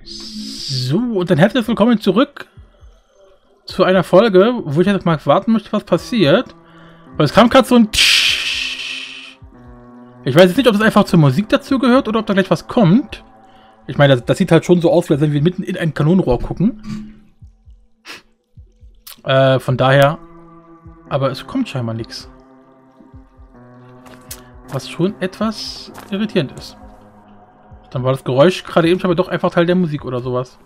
So, und dann herzlich willkommen zurück zu einer Folge, wo ich jetzt mal warten möchte, was passiert. Weil es kam gerade so ein Tsch. Ich weiß jetzt nicht, ob das einfach zur Musik dazu gehört oder ob da gleich was kommt. Ich meine, das sieht halt schon so aus, als wenn wir mitten in ein Kanonenrohr gucken. Von daher. Aber es kommt scheinbar nichts. Was schon etwas irritierend ist. Dann war das Geräusch gerade eben schon aber doch einfach Teil der Musik oder sowas.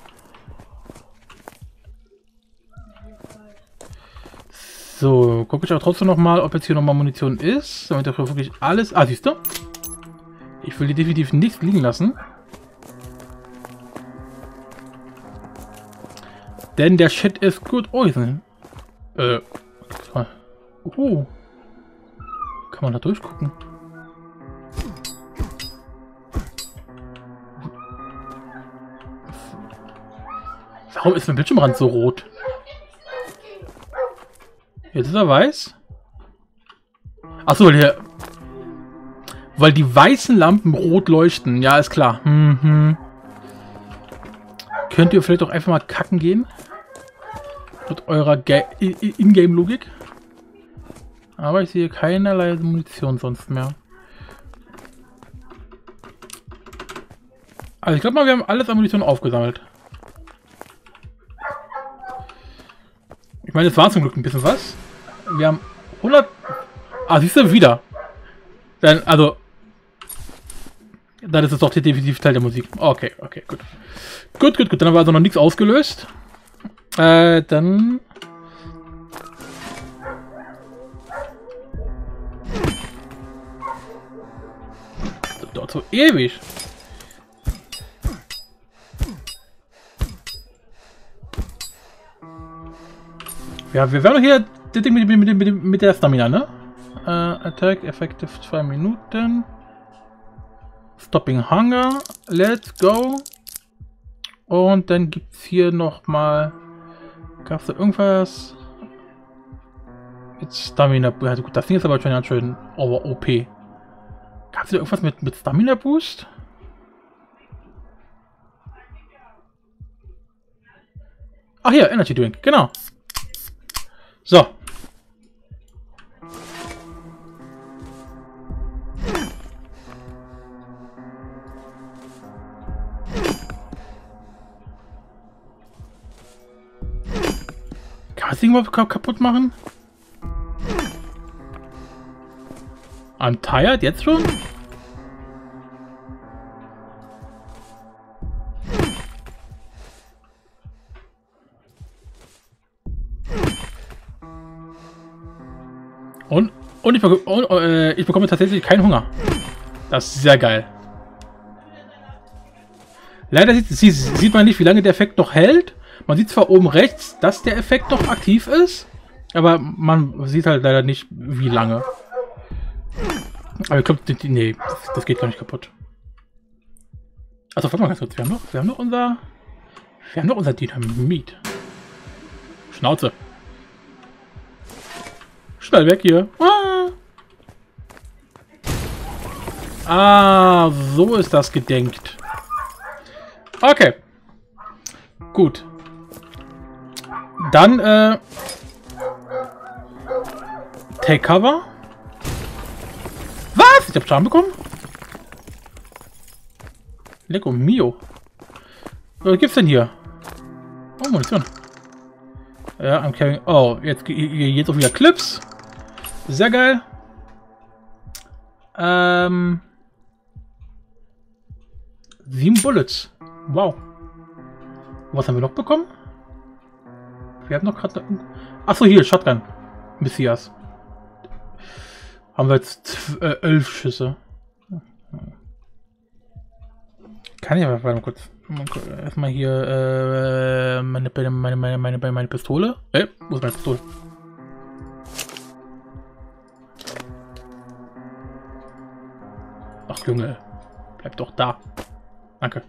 So, gucke ich aber trotzdem nochmal, ob jetzt hier nochmal Munition ist. Damit dafür wirklich alles... Ah, siehst du? Ich will die definitiv nichts liegen lassen. Denn der Shit ist gut. Oh, hier sind... Kann man da durchgucken? Warum ist mein Bildschirmrand so rot? Jetzt ist er weiß. Achso, weil die weißen Lampen rot leuchten. Ja, ist klar. Könnt ihr vielleicht auch einfach mal kacken gehen? Mit eurer Ingame-Logik. Aber ich sehe keinerlei Munition sonst mehr. Also ich glaube mal, wir haben alles an Munition aufgesammelt. Ich meine, es war zum Glück ein bisschen was. Wir haben 100... Ah, siehst du, wieder. Dann, also... Dann ist es doch definitiv Teil der Musik. Okay, okay, gut. Gut. Dann haben wir also noch nichts ausgelöst. Dann... Das dauert so ewig. Ja, wir werden hier das Ding mit der Stamina, ne? Attack, effective 2 Minuten. Stopping Hunger. Let's go. Und dann gibt es hier nochmal... Gab es da irgendwas? Mit Stamina. Ja, gut, das Ding ist aber schon ganz schön OP. Gab es da irgendwas mit Stamina Boost? Ach hier, Energy Drink, genau. So. Kann man das Ding überhaupt kaputt machen? I'm tired, jetzt schon? Und ich bekomme tatsächlich keinen Hunger. Das ist sehr geil. Leider sieht man nicht, wie lange der Effekt noch hält. Man sieht zwar oben rechts, dass der Effekt noch aktiv ist, aber man sieht halt leider nicht, wie lange. Aber ich glaube, nee, das geht gar nicht kaputt. Also warte mal ganz kurz, wir haben noch unser Dynamit. Schnauze. Schnell weg hier. Ah, so ist das gedenkt. Okay. Gut. Dann, Take Cover. Was? Ich hab Schaden bekommen? Lecco mio. Was gibt's denn hier? Oh, Munition. Ja, I'm carrying... Oh, jetzt auch wieder Clips. Sehr geil. 7 Bullets. Wow. Was haben wir noch bekommen? Wir haben noch gerade... Achso, hier, Shotgun. Messias. Haben wir jetzt 11 Schüsse. Kann ich aber kurz... Erstmal hier meine Pistole. Wo ist meine Pistole? Ach Junge, bleib doch da. Danke.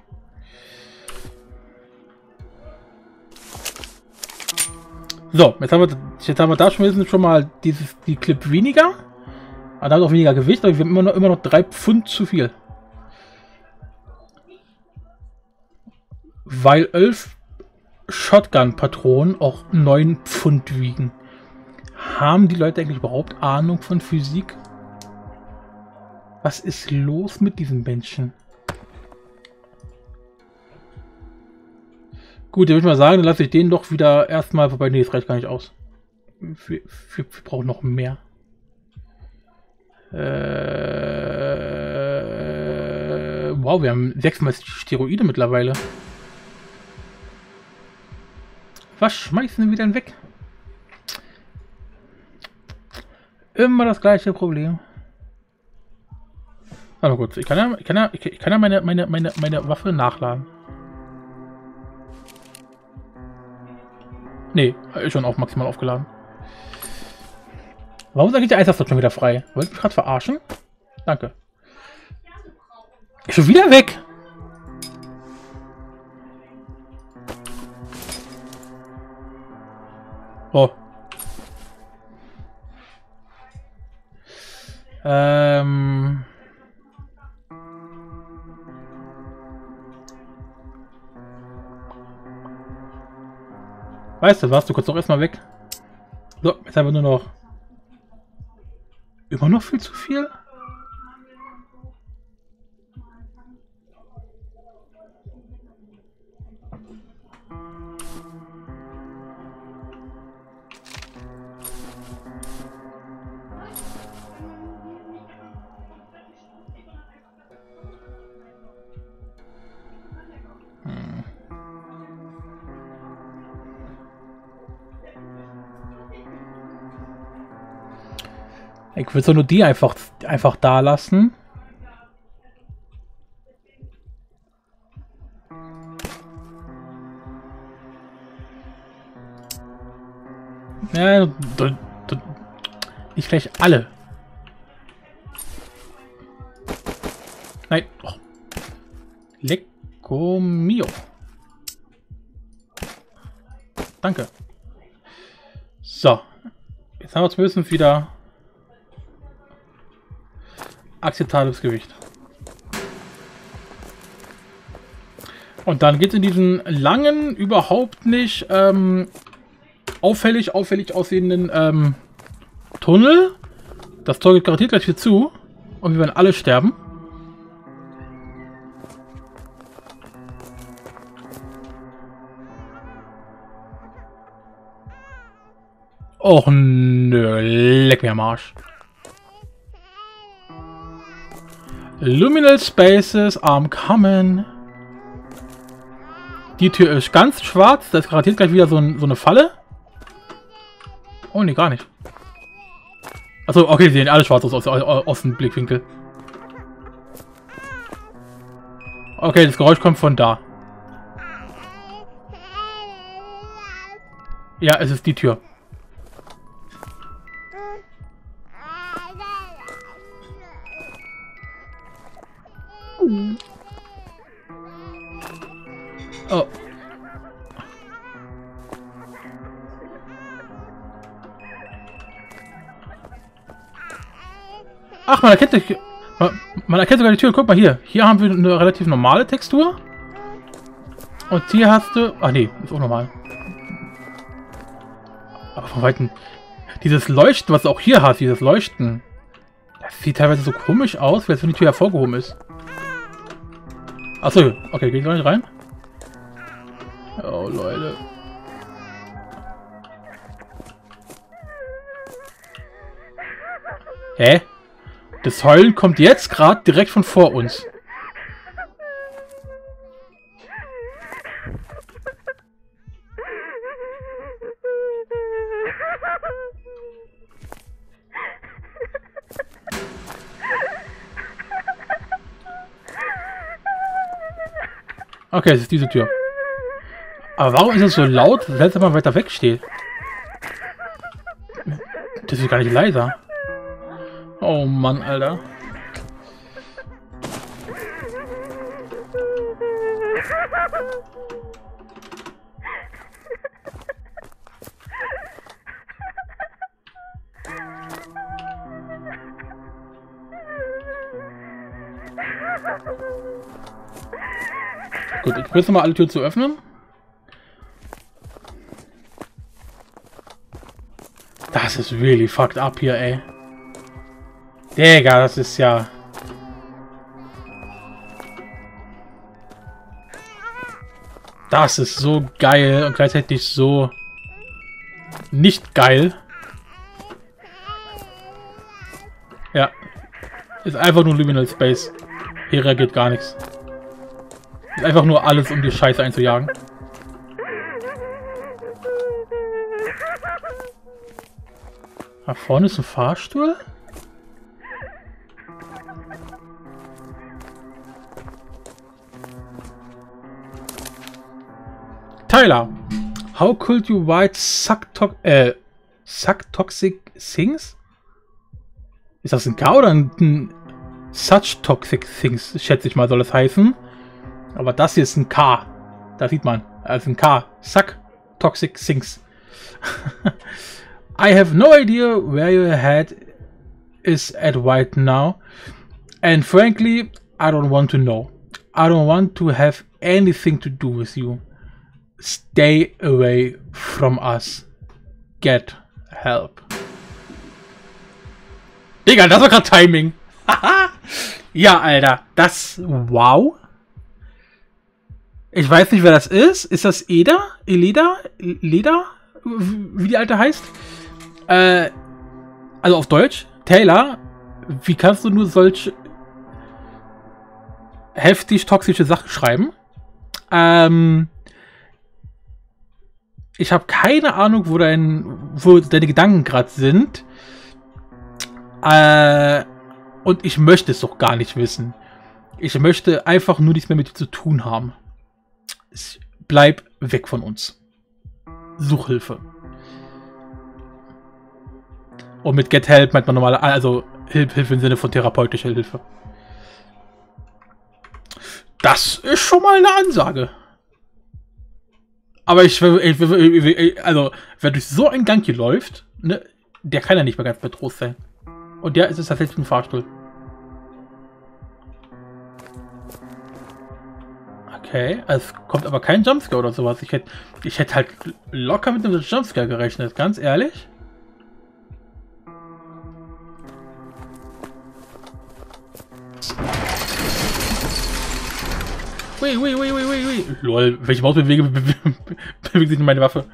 So, jetzt haben wir da schon mal die Clip weniger. Aber damit auch weniger Gewicht, aber wir haben immer noch 3 Pfund zu viel. weil 11 Shotgun-Patronen auch 9 Pfund wiegen. Haben die Leute eigentlich überhaupt Ahnung von Physik? Was ist los mit diesen Menschen? Gut, dann würde ich mal sagen, dann lasse ich den doch wieder erstmal vorbei. Nee, das reicht gar nicht aus. Wir brauchen noch mehr. Wow, wir haben 6-mal Steroide mittlerweile. Was schmeißen wir denn weg? Immer das gleiche Problem. Warte mal kurz, ich kann ja meine Waffe nachladen. Nee, ist schon auch maximal aufgeladen. Warum ist eigentlich der Einsatz schon wieder frei? Wollt ihr mich gerade verarschen? Danke. Ist schon wieder weg! Oh. Weißt du was? Du kannst doch erstmal weg. So, jetzt haben wir nur noch... Immer noch viel zu viel? Ich würde so nur die einfach da lassen. Ja, nicht gleich alle. Nein. Oh. Lecco mio. Danke. So. Jetzt haben wir zumindest wieder akzeptables Gewicht. Und dann geht es in diesen langen, überhaupt nicht auffällig aussehenden Tunnel. Das Tor geht garantiert gleich wieder zu. Und wir werden alle sterben. Och nö, leck mir am Arsch. Luminal Spaces are coming. Die Tür ist ganz schwarz. Da ist garantiert gleich wieder so eine Falle. Oh ne, gar nicht. Achso, okay, sie sehen alle schwarz aus dem Blickwinkel. Okay, das Geräusch kommt von da. Ja, es ist die Tür. Oh. Ach, man erkennt sogar die Tür. Guck mal hier. Hier haben wir eine relativ normale Textur. Und hier hast du... Ach nee, ist auch normal. Aber von Weitem... Dieses Leuchten, was du auch hier hast, dieses Leuchten... Das sieht teilweise so komisch aus, als wenn die Tür hervorgehoben ist. Achso, okay, geht gar nicht rein. Oh, Leute. Hä? Das Heulen kommt jetzt gerade direkt von vor uns. Okay, es ist diese Tür. Aber warum ist es so laut, wenn es mal weiter weg steht? Das ist gar nicht leiser. Oh Mann, Alter. Gut, ich versuche mal alle Türen zu öffnen. Das ist really fucked up hier, ey. Digga, das ist ja... Das ist so geil und gleichzeitig so... nicht geil. Ja. Ist einfach nur Liminal Space. Hier reagiert gar nichts. Ist einfach nur alles, um die Scheiße einzujagen. Da vorne ist ein Fahrstuhl. Tyler, how could you write suck toxic things? Ist das ein K oder ein such toxic things? Schätze ich mal, soll es heißen. Aber das hier ist ein K. Da sieht man. Also ein K. Suck toxic things. I have no idea where your head is at right now. And frankly, I don't want to know. I don't want to have anything to do with you. Stay away from us. Get help. Digga, das war gerade Timing. Ja, Alter. Das... Wow. Ich weiß nicht, wer das ist. Ist das Eda? Eleda? Leda? Wie die Alte heißt? Also auf Deutsch. Taylor, wie kannst du nur solch heftig toxische Sachen schreiben? Ich habe keine Ahnung, wo deine Gedanken gerade sind. Und ich möchte es doch gar nicht wissen. Ich möchte einfach nur nichts mehr mit dir zu tun haben. Bleib weg von uns. Such Hilfe. Und mit Get Help meint man normal, also Hilfe im Sinne von therapeutischer Hilfe. Das ist schon mal eine Ansage. Aber also, wer durch so einen Gang hier läuft, ne, der kann ja nicht mehr ganz bei Trost sein. Und der ist es tatsächlich ein Fahrstuhl. Okay, es kommt aber kein Jumpscare oder sowas. Ich hätte halt locker mit einem Jumpscare gerechnet, ganz ehrlich. Ui. Lol, welche Mausbewege bewegt sich in meine Waffe?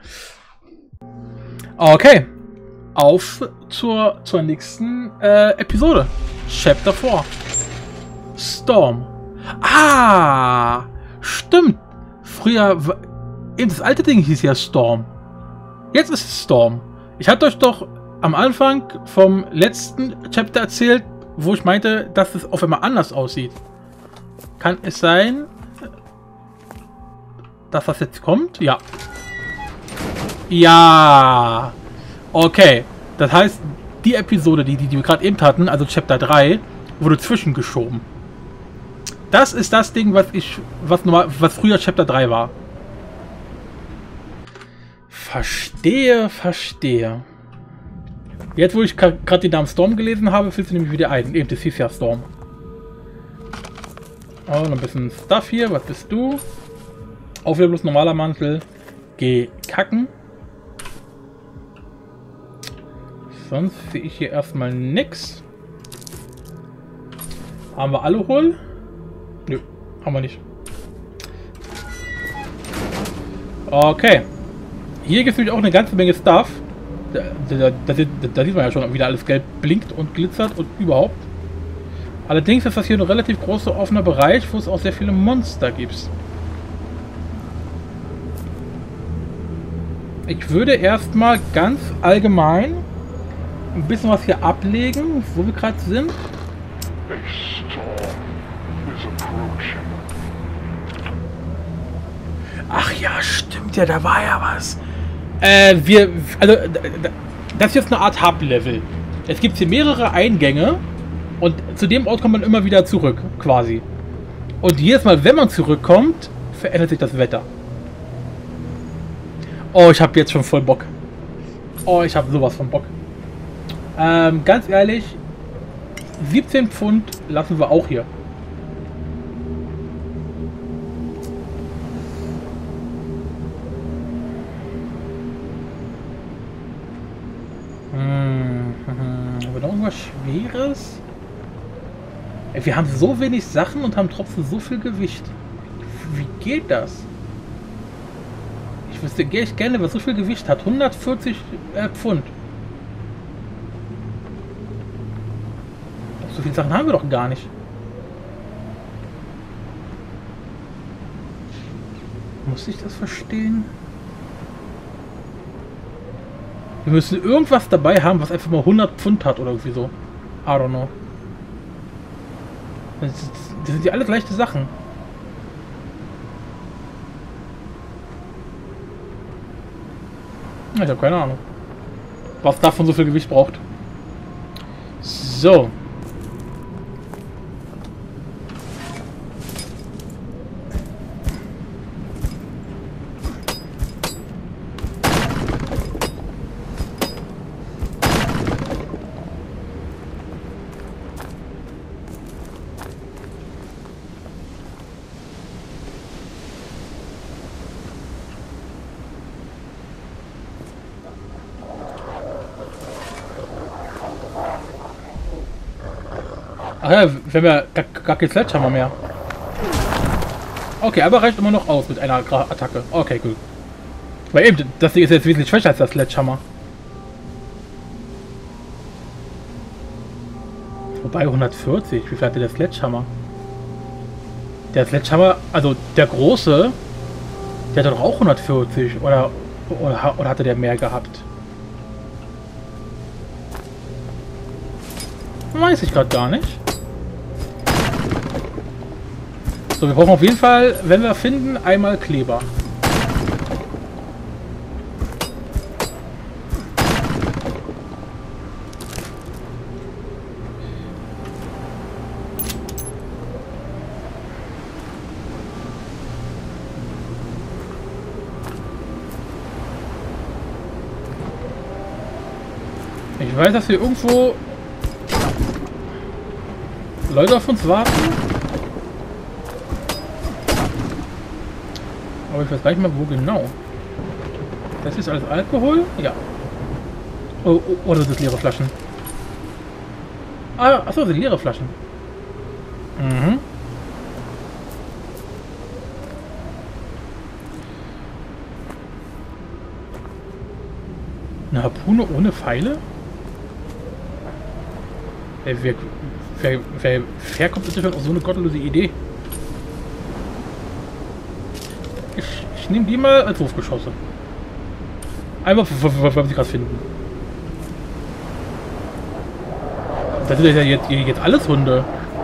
Okay. Auf zur nächsten Episode. Chapter 4. Storm. Ah! Stimmt. Früher... Eben das alte Ding hieß ja Storm. Jetzt ist es Storm. Ich hatte euch doch am Anfang vom letzten Chapter erzählt, wo ich meinte, dass es auf einmal anders aussieht. Kann es sein, dass das jetzt kommt? Ja. Ja. Okay. Das heißt, die Episode, die wir gerade eben hatten, also Chapter 3, wurde zwischengeschoben. Das ist das Ding, was früher Chapter 3 war. Verstehe. Jetzt, wo ich gerade den Namen Storm gelesen habe, fällt es nämlich wieder ein. Eben, das hieß ja Storm. Oh, noch ein bisschen Stuff hier. Was bist du? Auch wieder bloß normaler Mantel. Geh kacken. Sonst sehe ich hier erstmal nix. Haben wir alle wohl? Nö, haben wir nicht. Okay. Hier gibt es nämlich auch eine ganze Menge Stuff. Da sieht man ja schon, wie alles gelb blinkt und glitzert und überhaupt. Allerdings ist das hier ein relativ großer offener Bereich, wo es auch sehr viele Monster gibt. Ich würde erstmal ganz allgemein ein bisschen was hier ablegen, wo wir gerade sind. Ach ja, stimmt ja, da war ja was. Also, das ist jetzt eine Art Hub-Level. Es gibt hier mehrere Eingänge und zu dem Ort kommt man immer wieder zurück, quasi. Und jedes Mal, wenn man zurückkommt, verändert sich das Wetter. Oh, ich habe jetzt schon voll Bock. Oh, ich habe sowas von Bock. Ganz ehrlich, 17 Pfund lassen wir auch hier. irgendwas Schweres? Ey, wir haben so wenig Sachen und haben trotzdem so viel Gewicht. Wie geht das? Ich wüsste echt gerne, was so viel Gewicht hat. 140 Pfund. So viele Sachen haben wir doch gar nicht. Muss ich das verstehen? Wir müssen irgendwas dabei haben, was einfach mal 100 Pfund hat oder irgendwie so. I don't know. Das sind ja alles leichte Sachen. Ich habe keine Ahnung, was davon so viel Gewicht braucht. So. Ach ja, wir haben ja gar keinen Sledgehammer mehr. Okay, aber reicht immer noch aus mit einer Attacke. Okay, gut. Weil eben, das Ding ist jetzt wesentlich schwächer als das Sledgehammer. Wobei 140, wie viel hatte der Sledgehammer? Der Sledgehammer, also der große, der hat doch auch 140 oder hatte der mehr gehabt? Weiß ich gerade gar nicht. So, wir brauchen auf jeden Fall, wenn wir finden, einmal Kleber. Ich weiß, dass wir irgendwo Leute auf uns warten. Aber ich weiß gar nicht mehr, wo genau. Das ist alles Alkohol? Ja. Oh, oder sind das leere Flaschen? Ah, achso, das sind leere Flaschen. Mhm. Eine Harpune ohne Pfeile? Wer kommt bitte auf so eine gottlose Idee? Ich nehme die mal als Wurfgeschosse. Einfach, weil sie gerade finden. Das sind ja jetzt alles Hunde.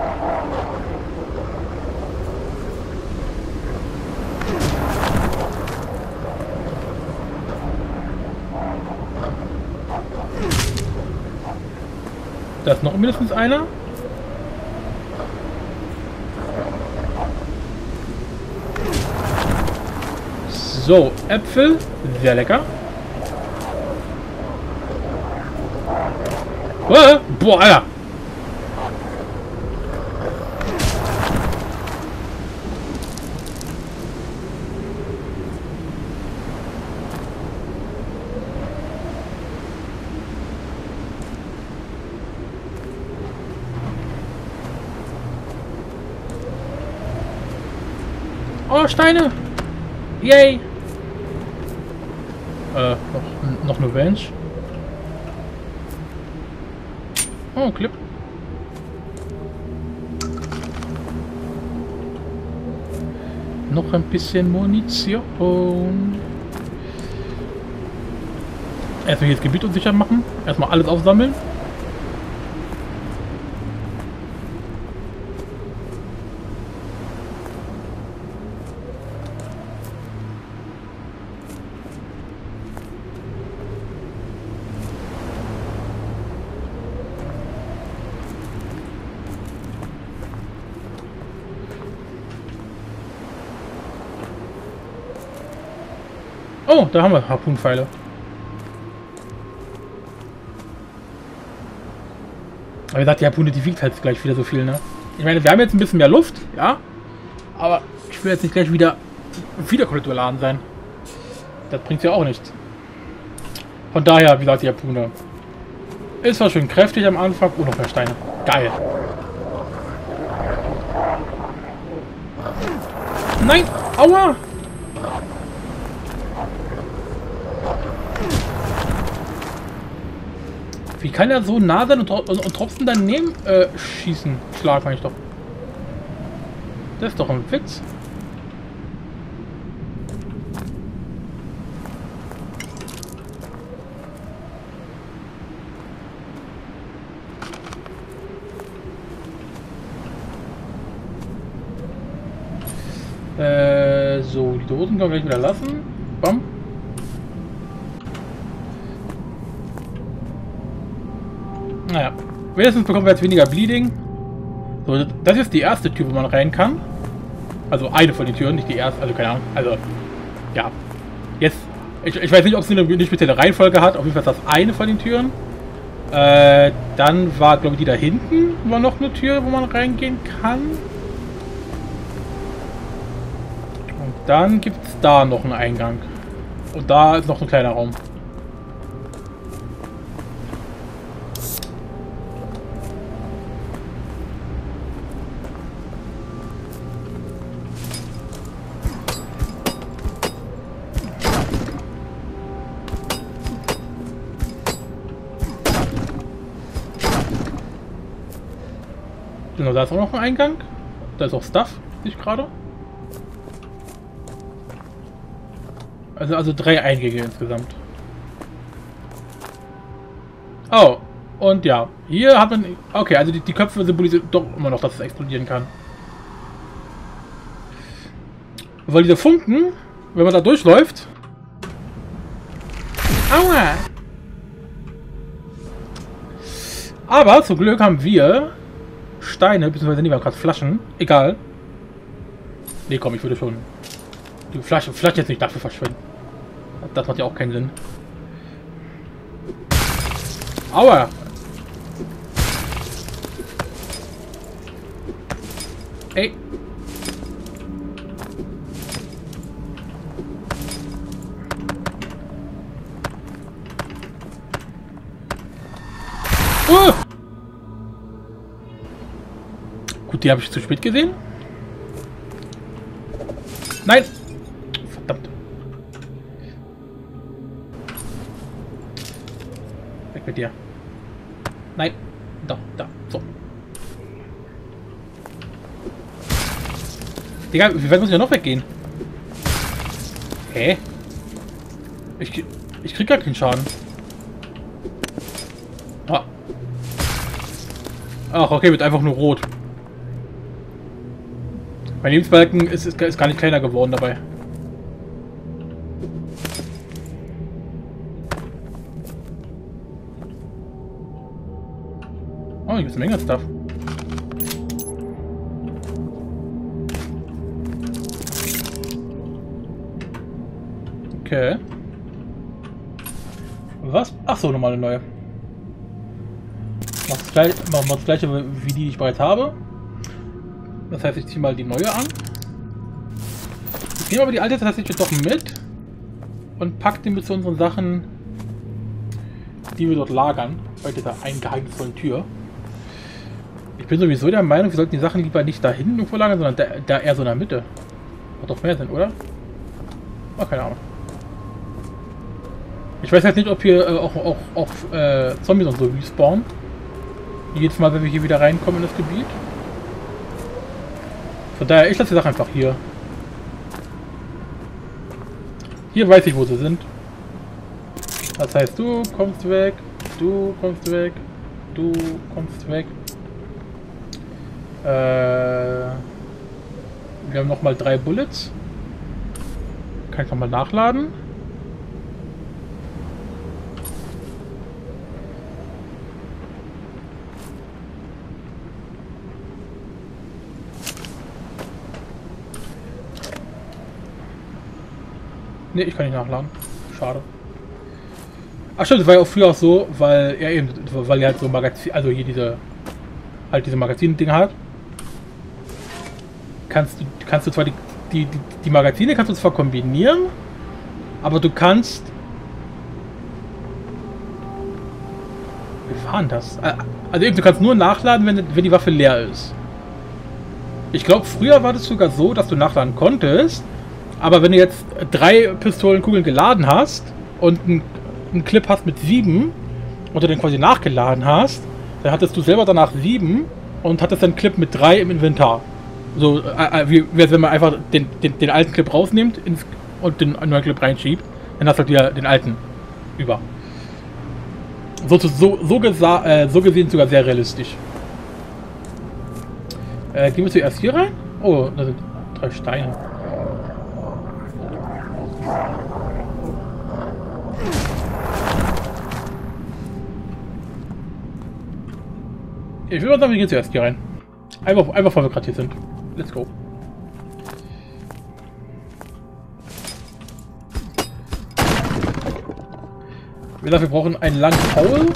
Da ist noch mindestens einer. So, Äpfel. Sehr lecker. Boah, Alter. Oh, Steine! Yay! Noch eine Bench. Oh, Clip. Noch ein bisschen Munition. Erstmal hier das Gebiet unsicher machen. Erstmal alles aufsammeln. Oh, da haben wir Harpunenpfeile. Aber wie gesagt, die Harpune, die wiegt halt gleich wieder so viel, ne? Ich meine, wir haben jetzt ein bisschen mehr Luft, ja? Aber ich will jetzt nicht gleich wieder komplett überladen sein. Das bringt ja auch nichts. Von daher, wie gesagt, die Harpune. Ist zwar schön kräftig am Anfang. Oh, noch mehr Steine. Geil. Nein! Aua! Wie kann er so nah sein und trotzdem daneben schießen? Schlag, meine ich doch. Das ist doch ein Witz. So, die Dosen können wir gleich wieder lassen. Bam. Naja, wenigstens bekommen wir jetzt weniger Bleeding. So, das ist die erste Tür, wo man rein kann. Also eine von den Türen, nicht die erste, also keine Ahnung. Also, ja. Jetzt, ich weiß nicht, ob es eine spezielle Reihenfolge hat. Auf jeden Fall ist das eine von den Türen. Dann war, glaube ich, die da hinten war noch eine Tür, wo man reingehen kann. Und dann gibt es da noch einen Eingang. Und da ist noch ein kleiner Raum. Genau, da ist auch noch ein Eingang. Da ist auch Stuff, sehe ich gerade. Also 3 Eingänge insgesamt. Oh, und ja. Hier hat man... Okay, also die Köpfe symbolisieren doch immer noch, dass es explodieren kann. Weil diese Funken, wenn man da durchläuft... Aua! Aber zum Glück haben wir... Steine, beziehungsweise nehmen wir gerade Flaschen. Egal. Nee, komm, ich würde schon die Flasche jetzt nicht dafür verschwenden. Das macht ja auch keinen Sinn. Aua! Ey! Gut, die habe ich zu spät gesehen. Nein! Verdammt. Weg mit dir. Nein. Da. So. Digga, wie weit muss ich ja noch weggehen? Hä? Ich krieg gar keinen Schaden. Ah. Ach, okay, wird einfach nur rot. Mein Lebensbalken ist gar nicht kleiner geworden dabei. Oh, hier ist eine Menge Stuff. Okay. Was? Ach so, nochmal eine neue. Machen wir das gleiche wie die ich bereits habe. Das heißt, ich ziehe mal die neue an. Ich nehme aber die alte tatsächlich doch mit und packe die mit zu unseren Sachen, die wir dort lagern, bei dieser geheimnisvollen Tür. Ich bin sowieso der Meinung, wir sollten die Sachen lieber nicht da hinten irgendwo lagern, sondern da eher so in der Mitte. Macht doch mehr Sinn, oder? Oh, keine Ahnung. Ich weiß jetzt nicht, ob hier auch Zombies und so respawnen. Jedes Mal, wenn wir hier wieder reinkommen in das Gebiet. Von daher, ich lasse die Sache einfach hier. Hier weiß ich, wo sie sind. Das heißt, du kommst weg, du kommst weg, du kommst weg. Wir haben nochmal 3 Bullets. Kann ich nochmal nachladen. Ne, ich kann nicht nachladen. Schade. Ach stimmt, das war ja auch früher auch so, weil er eben, weil er halt so Magazin, also hier diese Magazin-Dinger hat. Kannst du zwar die Magazine kannst du zwar kombinieren, aber du kannst. war denn das? Also eben, du kannst nur nachladen, wenn die Waffe leer ist. Ich glaube, früher war das sogar so, dass du nachladen konntest, aber wenn du jetzt 3 Pistolenkugeln geladen hast und einen Clip hast mit 7 und du den quasi nachgeladen hast, dann hattest du selber danach 7 und hattest dann einen Clip mit 3 im Inventar. So, wie wenn man einfach den alten Clip rausnimmt und den neuen Clip reinschiebt, dann hast du halt wieder den alten über. So gesehen sogar sehr realistisch. Gehen wir zuerst hier rein? Oh, da sind 3 Steine. Ich würde sagen, wir gehen zuerst hier rein. Einfach weil wir gerade hier sind. Let's go. Wie gesagt, wir brauchen einen langen Paul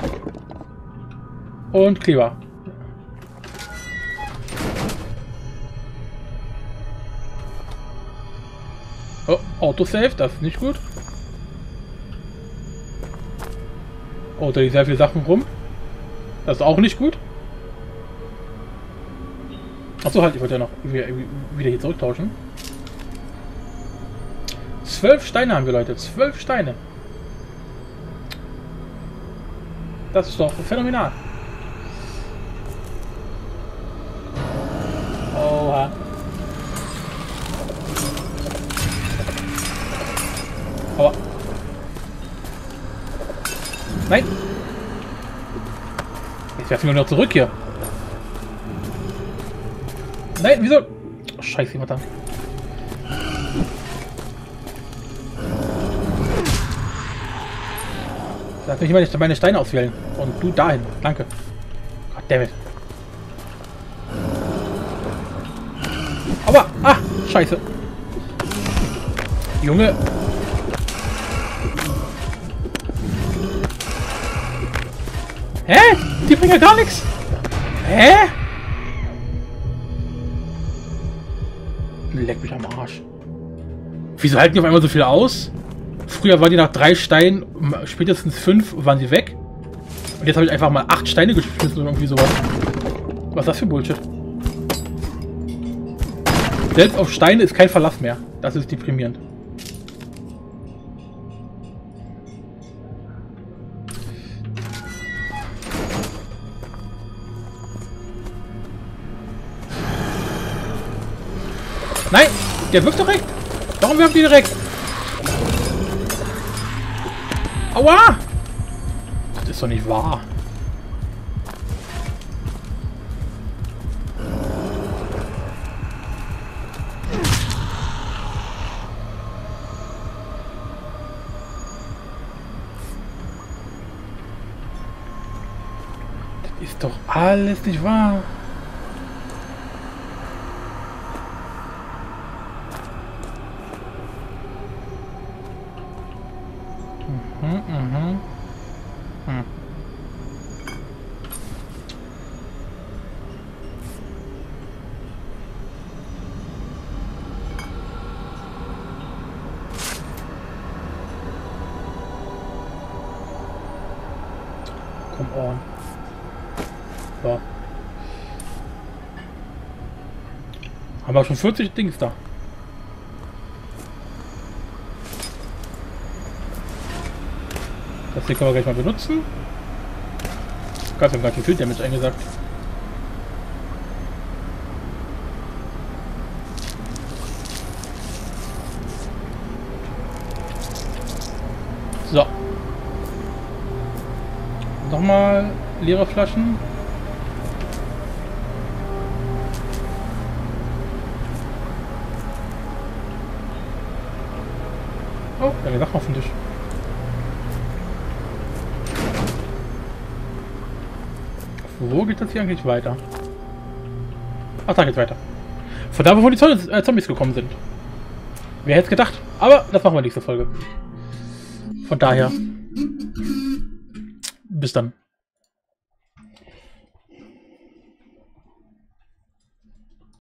und Kleber. Oh, Autosave, das ist nicht gut. Oh, da liegen sehr viele Sachen rum. Das ist auch nicht gut. Achso, halt, ich wollte ja noch wieder hier zurücktauschen. 12 Steine haben wir, Leute. 12 Steine. Das ist doch phänomenal. Oha. Aber. Nein. Jetzt werfen wir nur noch zurück hier. Nein, wieso? Oh, scheiße, verdammt. Lass mich mal meine Steine auswählen. Und du dahin. Danke. Goddammit. Aber, scheiße. Junge. Hä? Die bringen ja gar nichts. Hä? Leck mich am Arsch. Wieso halten die auf einmal so viel aus? Früher waren die nach 3 Steinen, spätestens 5 waren sie weg. Und jetzt habe ich einfach mal 8 Steine geschmissen oder irgendwie sowas. Was ist das für Bullshit? Selbst auf Steine ist kein Verlass mehr. Das ist deprimierend. Nein, der wirkt direkt. Warum wirkt die direkt? Aua! Das ist doch nicht wahr. Das ist doch alles nicht wahr. Come on. So. Haben wir schon 40 Dings da. Das hier können wir gleich mal benutzen. Gott, wir haben gerade viel Damage eingesagt. So. Nochmal leere Flaschen. Oh, da geht Sachen auf den Tisch. Wo geht das hier eigentlich weiter? Ach, da geht's weiter. Von da, wo die Zombies gekommen sind. Wer hätte es gedacht? Aber das machen wir nächste Folge. Von daher. Bis dann.